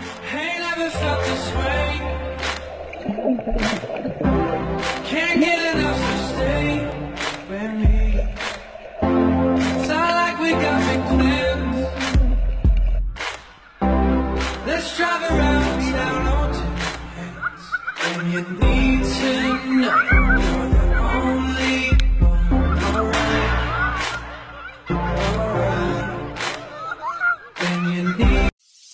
Ain't never felt this way. Can't get enough to stay with me. Sound like we got big plans. Let's drive around town on two hands. And you need to know you're the only one. Alright, alright. And you need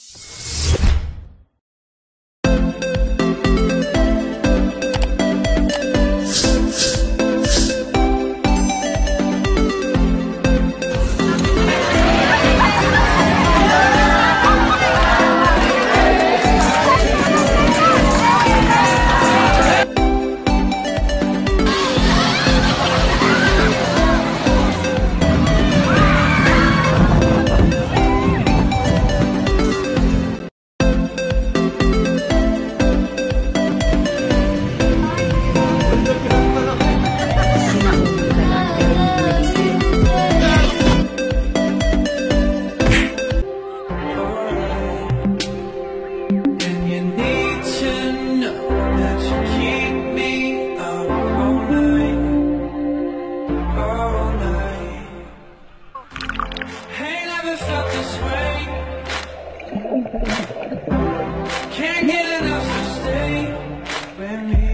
can't get enough to stay with me.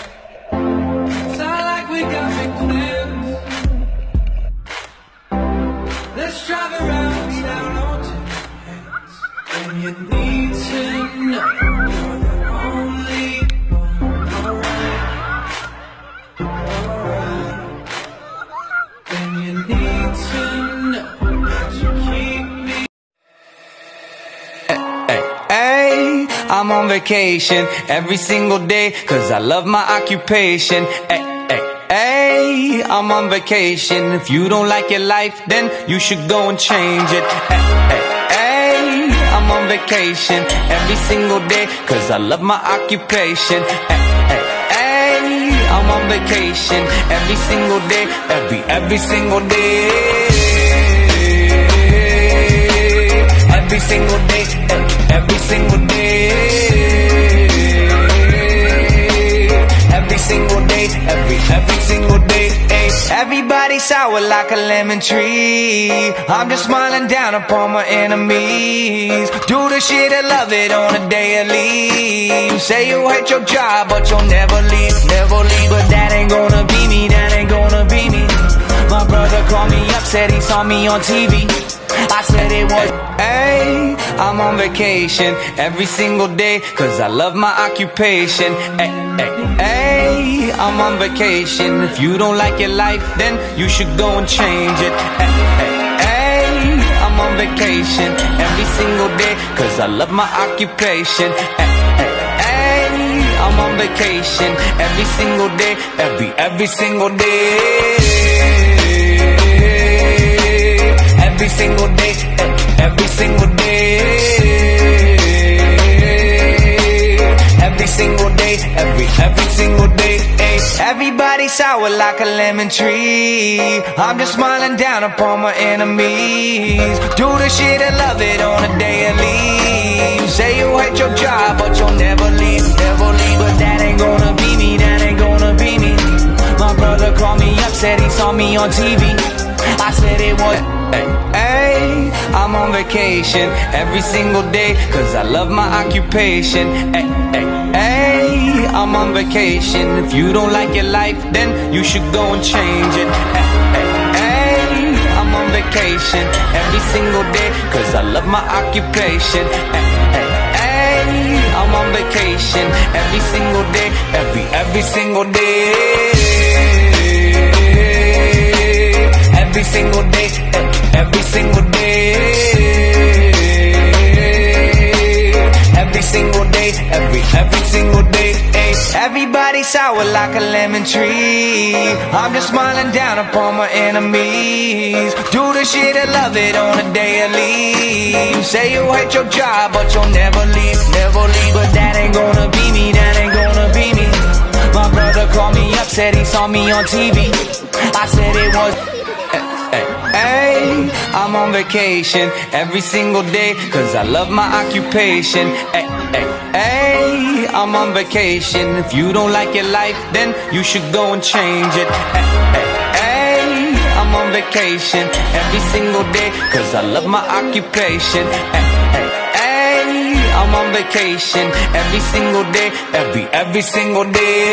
Sound like we got big plans. Let's drive around town on two hands. And you need to know you're the only one. Alright, alright. And you need to know that you keep me. Hey, I'm on vacation every single day, cause I love my occupation. Hey, hey, hey, I'm on vacation. If you don't like your life, then you should go and change it. Hey, hey, hey, I'm on vacation every single day, cause I love my occupation. Hey, hey, hey, I'm on vacation every single day, every single day. Every single day, every single day. Every single day, every single day. Everybody sour like a lemon tree. I'm just smiling down upon my enemies. Do the shit I love it on a daily. You say you hate your job, but you'll never leave, never leave. But that ain't gonna be me, that ain't gonna be me. My brother called me up, said he saw me on TV. I said it was, hey, I'm on vacation every single day, cause I love my occupation. Hey, hey, hey, I'm on vacation. If you don't like your life, then you should go and change it. Hey, hey, hey, I'm on vacation every single day, cause I love my occupation. Hey, hey, hey, I'm on vacation every single day, every single day. Every single day, every single day. Every single day, every single day. Everybody sour like a lemon tree. I'm just smiling down upon my enemies. Do the shit I love it on a daily. You say you hate your job, but you'll never leave, never leave. But that ain't gonna be me, that ain't gonna be me. My brother called me up, said he saw me on TV. I said it was, hey, hey, I'm on vacation every single day, cause I love my occupation. Hey, hey, hey, I'm on vacation. If you don't like your life, then you should go and change it. Hey, hey, hey, I'm on vacation every single day, cause I love my occupation. Hey, hey, hey, I'm on vacation every single day, every single day. Every single day, every single day. Every single day, every single day. Everybody sour like a lemon tree. I'm just smiling down upon my enemies. Do the shit I love it on a daily. You say you hate your job, but you'll never leave, never leave. But that ain't gonna be me, that ain't gonna be me. My brother called me up, said he saw me on TV. I said it was, hey, hey, Ay, I'm on vacation every single day, cause I love my occupation. Ay, ay, ay, I'm on vacation. If you don't like your life, then you should go and change it. Ay, ay, ay, I'm on vacation every single day, cause I love my occupation. Ay, ay, ay, I'm on vacation every single day, every single day.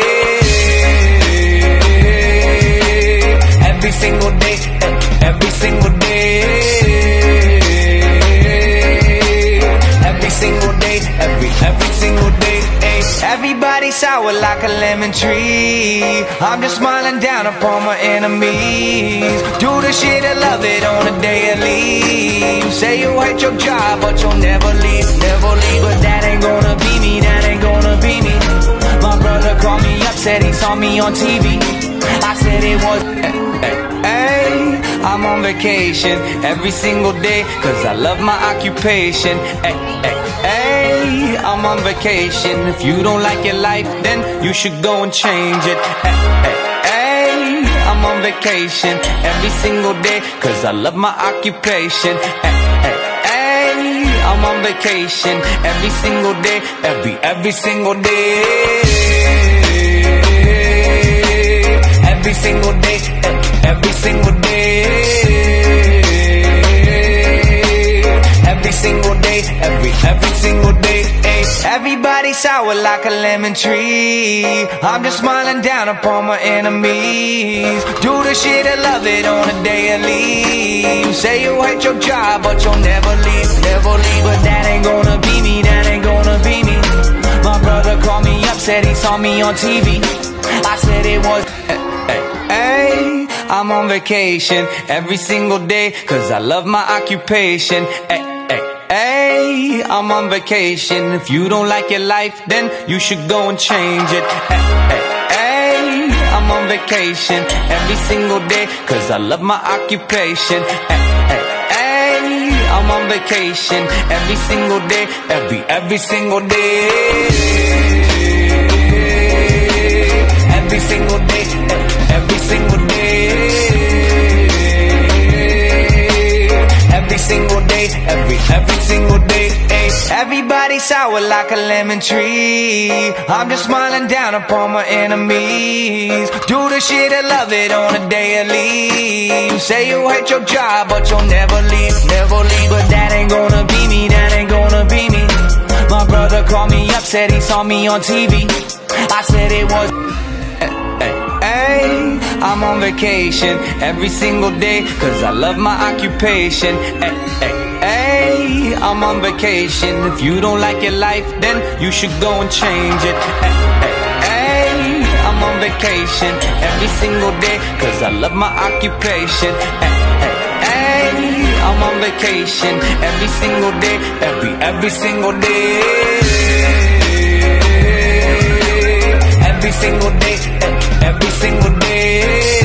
Every single day, every single day. Every single day, every single day. Everybody sour like a lemon tree. I'm just smiling down upon my enemies. Do the shit, I love it on a daily. You say you hate your job, but you'll never leave, never leave. But that ain't gonna be me, that ain't gonna be me. My brother called me up, said he saw me on TV. I said it was ay, I'm on vacation every single day, cause I love my occupation. Ay, ay, ay, I'm on vacation. If you don't like your life, then you should go and change it. Ay, ay, ay, I'm on vacation every single day, cause I love my occupation. Ay, ay, ay, I'm on vacation every single day, every single day. Every single day, every single day. Every single day, every single day. Everybody sour like a lemon tree. I'm just smiling down upon my enemies. Do the shit, I love it on a daily. You say you hate your job, but you'll never leave, never leave. But that ain't gonna be me, that ain't gonna be me. My brother called me up, said he saw me on TV. I said it was ay, I'm on vacation every single day, cause I love my occupation. Ay, ay, ay, I'm on vacation. If you don't like your life, then you should go and change it. Ay, ay, ay, I'm on vacation every single day, cause I love my occupation. Ay, ay, ay, I'm on vacation every single day, every single day. Every single day, every single day. Every single day, every single day. Everybody sour like a lemon tree. I'm just smiling down upon my enemies. Do the shit, I love it on a daily. You say you hate your job, but you'll never leave, never leave. But that ain't gonna be me, that ain't gonna be me. My brother called me up, said he saw me on TV. I said it was ay, I'm on vacation every single day, cause I love my occupation. Ay, ay, ay, I'm on vacation. If you don't like your life, then you should go and change it. Ay, ay, ay, I'm on vacation every single day, cause I love my occupation. Ay, ay, ay, I'm on vacation every single day, every single day. Every single day, every single day.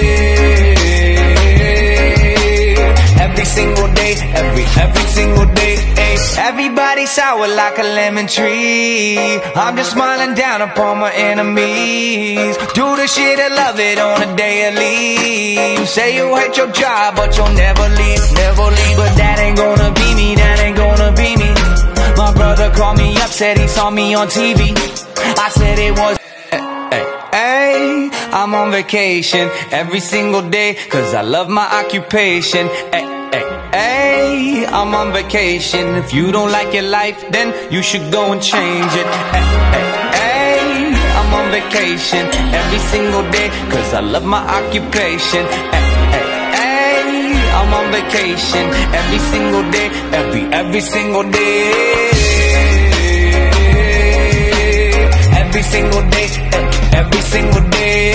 Every single day, every single day. Everybody sour like a lemon tree. I'm just smiling down upon my enemies. Do the shit, I love it on a daily. You say you hate your job, but you'll never leave, never leave. But that ain't gonna be me, that ain't gonna be me. My brother called me up, said he saw me on TV. I said it was ay, I'm on vacation every single day, cause I love my occupation. Ay, ay, ay, I'm on vacation. If you don't like your life, then you should go and change it. Ay, ay, ay, I'm on vacation every single day, cause I love my occupation. Ay, ay, ay, I'm on vacation every single day, every single day. Every single day, every single day.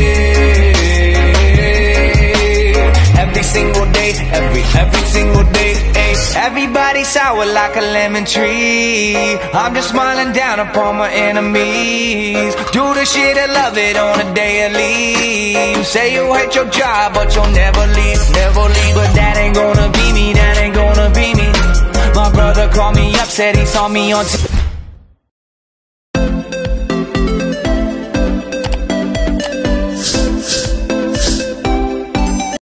Every single day, every single day. Everybody sour like a lemon tree. I'm just smiling down upon my enemies. Do the shit, I love it on a daily. You say you hate your job, but you'll never leave, never leave. But that ain't gonna be me, that ain't gonna be me. My brother called me up, said he saw me on TV.